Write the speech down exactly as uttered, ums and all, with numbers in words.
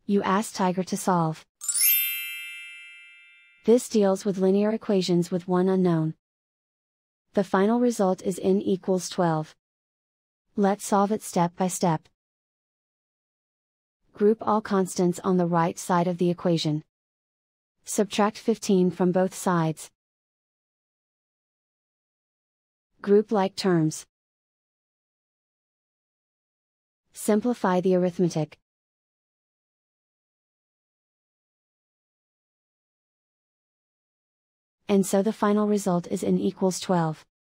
You ask Tiger to solve. This deals with linear equations with one unknown. The final result is n equals twelve. Let's solve it step by step. Group all constants on the right side of the equation. Subtract fifteen from both sides. Group like terms. Simplify the arithmetic. And so the final result is n equals twelve.